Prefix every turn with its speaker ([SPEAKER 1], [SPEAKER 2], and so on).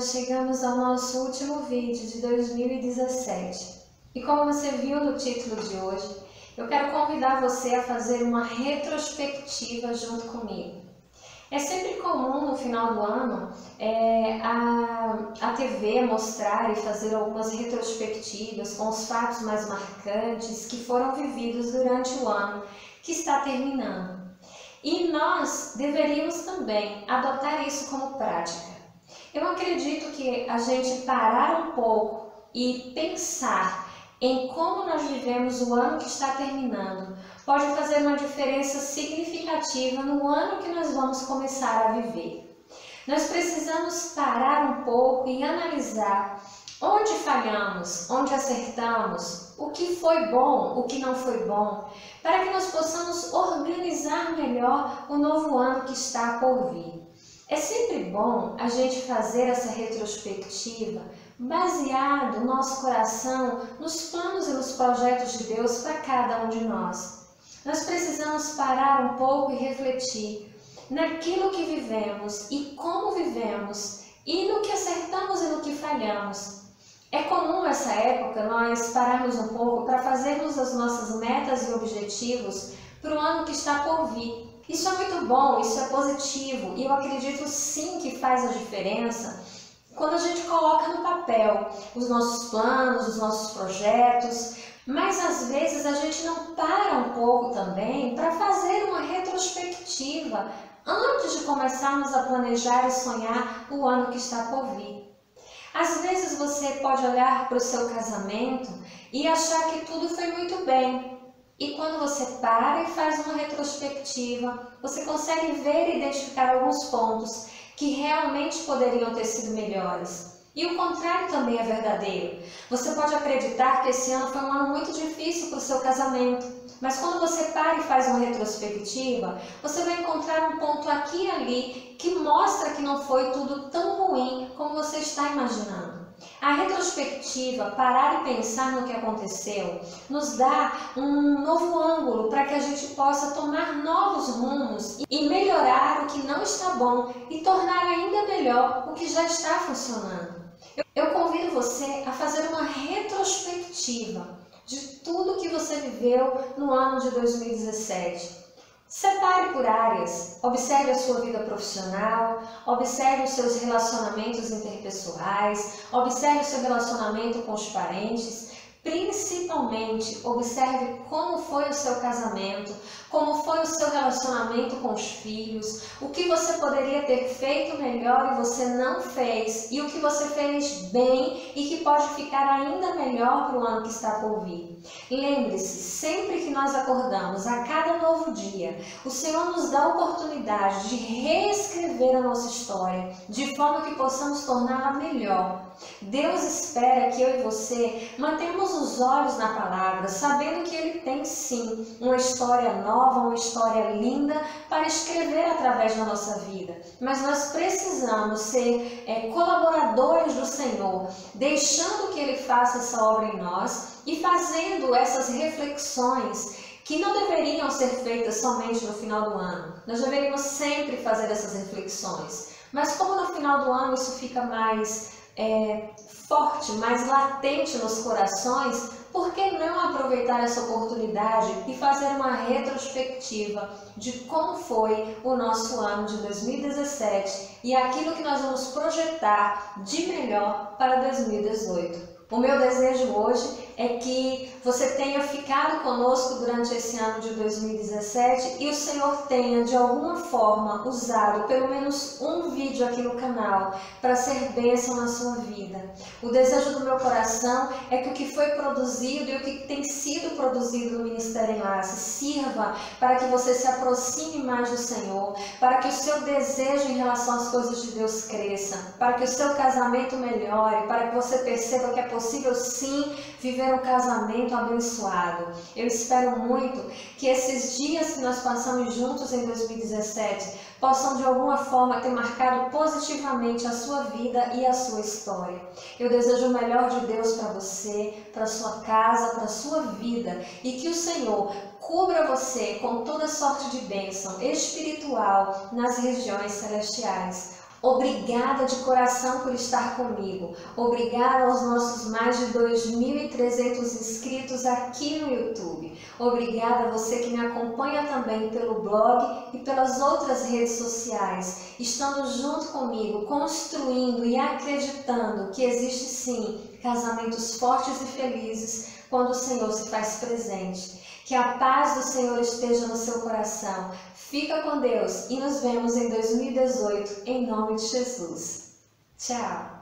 [SPEAKER 1] nós chegamos ao nosso último vídeo de 2017. E como você viu no título de hoje, eu quero convidar você a fazer uma retrospectiva junto comigo. É sempre comum no final do ano a TV mostrar e fazer algumas retrospectivas com os fatos mais marcantes que foram vividos durante o ano que está terminando. E nós deveríamos também adotar isso como prática. Eu acredito que a gente parar um pouco e pensar em como nós vivemos o ano que está terminando pode fazer uma diferença significativa no ano que nós vamos começar a viver. Nós precisamos parar um pouco e analisar onde falhamos, onde acertamos, o que foi bom, o que não foi bom, para que nós possamos organizar melhor o novo ano que está por vir. É sempre bom a gente fazer essa retrospectiva baseado no nosso coração, nos planos e nos projetos de Deus para cada um de nós. Nós precisamos parar um pouco e refletir naquilo que vivemos e como vivemos, e no que acertamos e no que falhamos. É comum nessa época nós pararmos um pouco para fazermos as nossas metas e objetivos para o ano que está por vir. Isso é muito bom, isso é positivo, e eu acredito sim que faz a diferença quando a gente coloca no papel os nossos planos, os nossos projetos, mas às vezes a gente não para um pouco também para fazer uma retrospectiva antes de começarmos a planejar e sonhar o ano que está por vir. Às vezes você pode olhar para o seu casamento e achar que tudo foi muito bem. E quando você para e faz uma retrospectiva, você consegue ver e identificar alguns pontos que realmente poderiam ter sido melhores. E o contrário também é verdadeiro. Você pode acreditar que esse ano foi um ano muito difícil para o seu casamento, mas quando você para e faz uma retrospectiva, você vai encontrar um ponto aqui e ali que mostra que não foi tudo tão ruim como você está imaginando. A retrospectiva, parar e pensar no que aconteceu, nos dá um novo ângulo para que a gente possa tomar novos rumos e melhorar o que não está bom e tornar ainda melhor o que já está funcionando. Eu convido você a fazer uma retrospectiva de tudo que você viveu no ano de 2017. Separe por áreas, observe a sua vida profissional, observe os seus relacionamentos interpessoais, observe o seu relacionamento com os parentes, principalmente observe como foi o seu casamento, como foi o seu relacionamento com os filhos, o que você poderia ter feito melhor e você não fez, e o que você fez bem e que pode ficar ainda melhor para o ano que está por vir. Lembre-se, sempre que nós acordamos, a cada novo dia, o Senhor nos dá a oportunidade de reescrever a nossa história, de forma que possamos torná-la melhor. Deus espera que eu e você mantenhamos os olhos na palavra, sabendo que Ele tem sim uma história nova, uma história linda para escrever através da nossa vida. Mas nós precisamos ser colaboradores do Senhor, deixando que Ele faça essa obra em nós e fazendo essas reflexões que não deveriam ser feitas somente no final do ano. Nós deveríamos sempre fazer essas reflexões. Mas como no final do ano isso fica mais forte, mais latente nos corações, por que não aproveitar essa oportunidade e fazer uma retrospectiva de como foi o nosso ano de 2017 e aquilo que nós vamos projetar de melhor para 2018? O meu desejo hoje é que você tenha ficado conosco durante esse ano de 2017 e o Senhor tenha, de alguma forma, usado pelo menos um vídeo aqui no canal para ser bênção na sua vida. O desejo do meu coração é que o que foi produzido e o que tem sido produzido no Ministério Enlace sirva para que você se aproxime mais do Senhor, para que o seu desejo em relação às coisas de Deus cresça, para que o seu casamento melhore, para que você perceba que é possível sim viver um casamento abençoado. Eu espero muito que esses dias que nós passamos juntos em 2017 possam de alguma forma ter marcado positivamente a sua vida e a sua história. Eu desejo o melhor de Deus para você, para sua casa, para sua vida, e que o Senhor cubra você com toda sorte de bênção espiritual nas regiões celestiais. Obrigada de coração por estar comigo. Obrigada aos nossos mais de 2.300 inscritos aqui no YouTube. Obrigada a você que me acompanha também pelo blog e pelas outras redes sociais, estando junto comigo, construindo e acreditando que existe sim casamentos fortes e felizes quando o Senhor se faz presente. Que a paz do Senhor esteja no seu coração. Fica com Deus e nos vemos em 2018, em nome de Jesus. Tchau!